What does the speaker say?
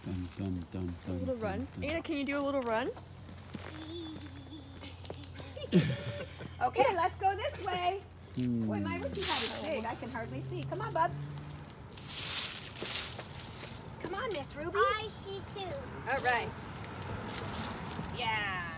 Dum, dum, dum, A little run. Ada, can you do a little run? Okay, let's go this way. Boy, my Richie's had it big. I can hardly see. Come on, Bubs. Come on, Miss Ruby. I see too. All right. Yeah.